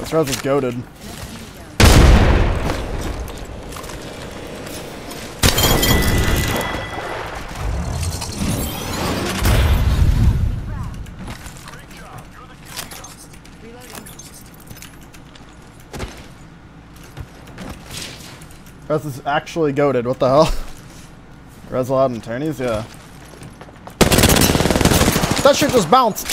This res is goated. Res is actually goated. What the hell? Res allowed in tourneys? Yeah. That shit just bounced.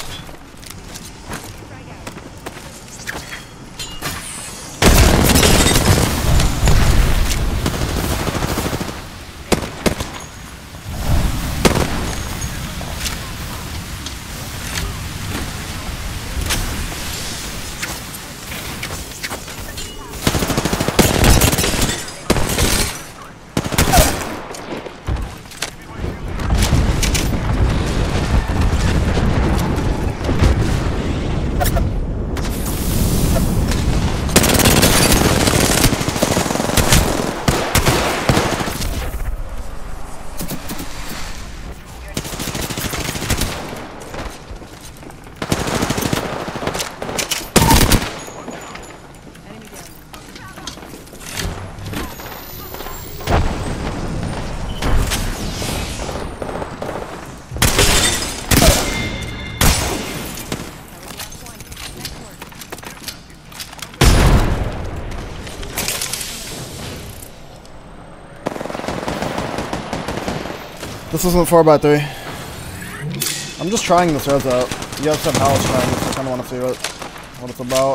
This isn't 4x3. I'm just trying this res out. You guys have Alice trying this, I kinda wanna see what it's about.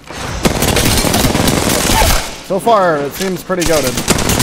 So far, it seems pretty goated.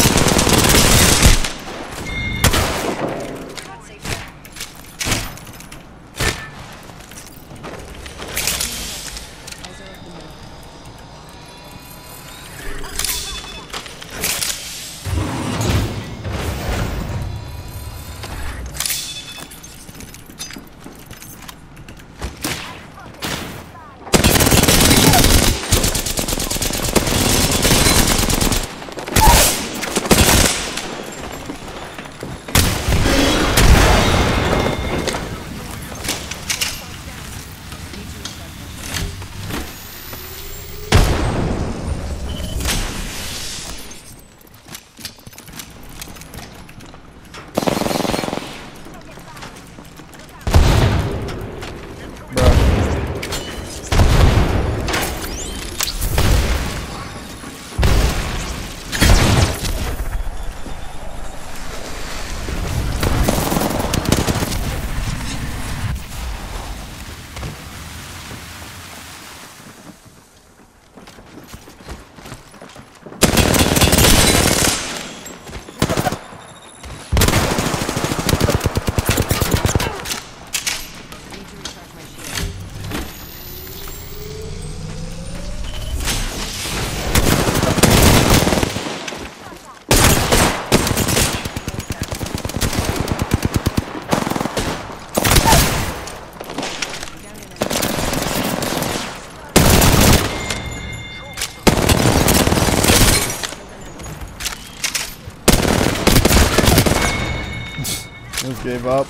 Just gave up.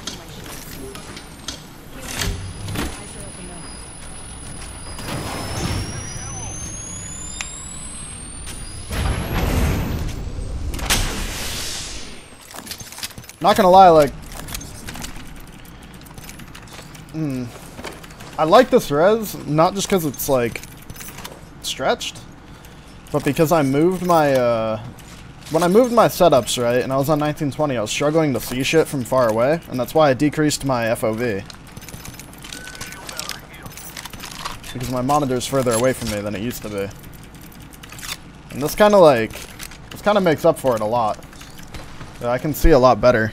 Not gonna lie, like, I like this res, not just because it's like stretched, but because I moved my when I moved my setups, right, and I was on 1920, I was struggling to see shit from far away, and that's why I decreased my FOV. Because my monitor's further away from me than it used to be. And this kind of makes up for it a lot. Yeah, I can see a lot better.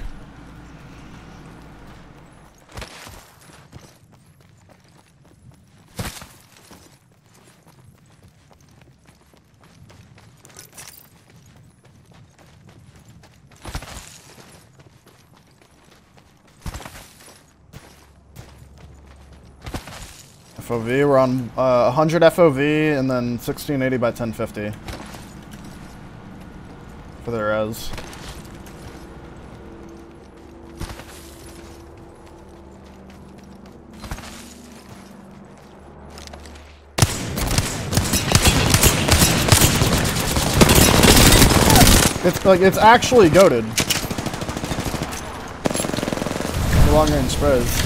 FOV, we're on 100 FOV and then 1680 by 1050 for the res. It's like, it's actually goated. The long range sprays.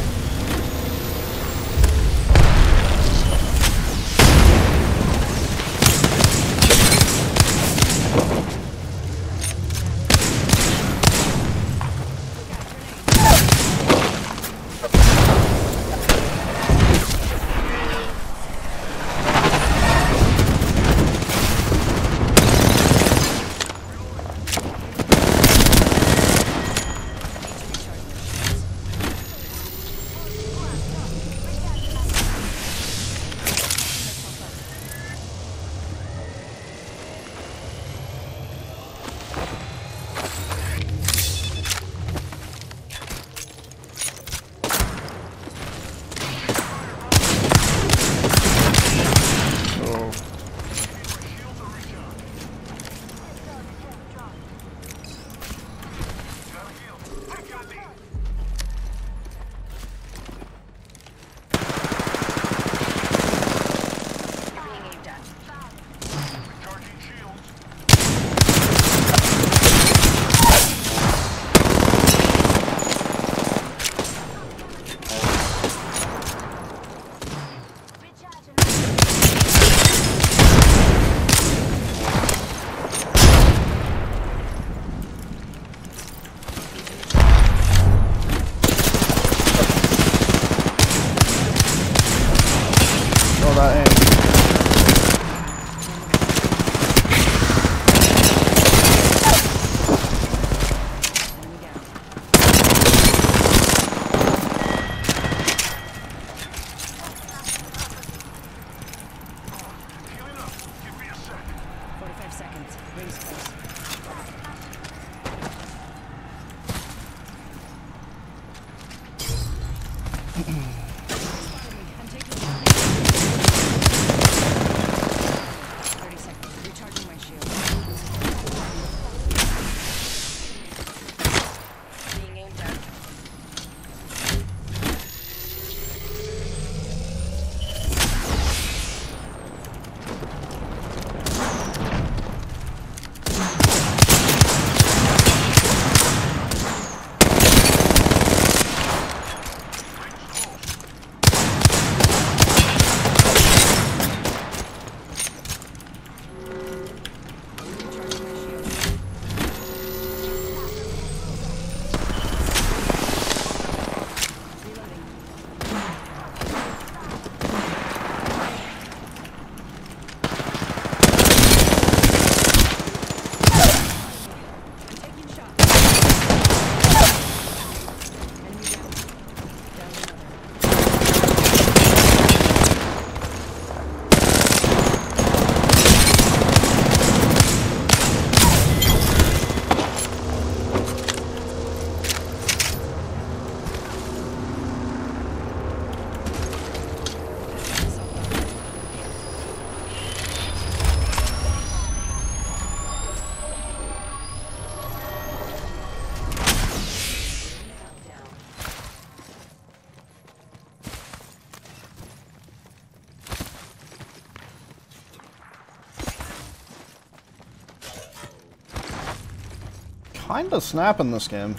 Kinda snapping this game.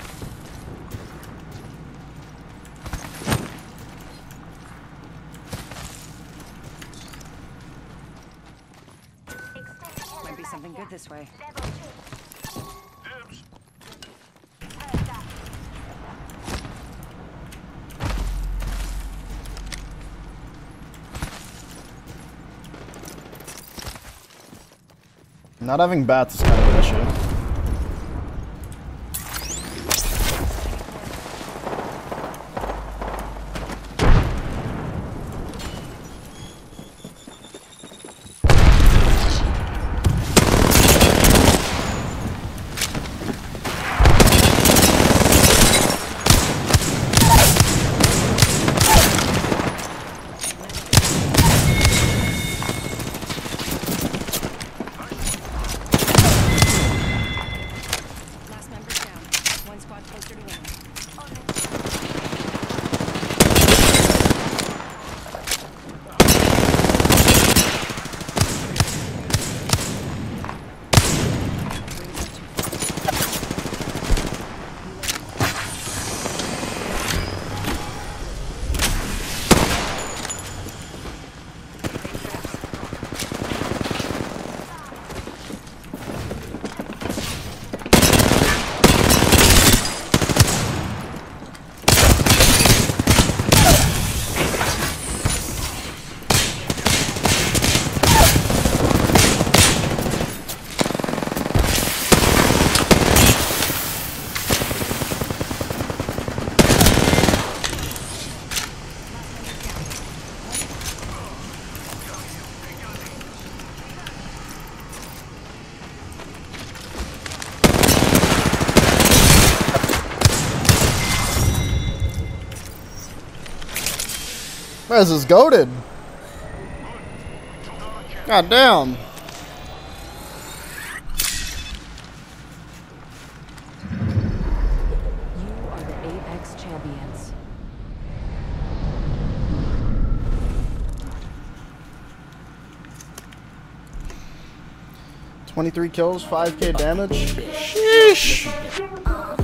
Might be something good this way. Not having bats is kind of an issue. Rez is goated. God damn. You are the Apex champions. 23 kills, 5k damage. Sheesh.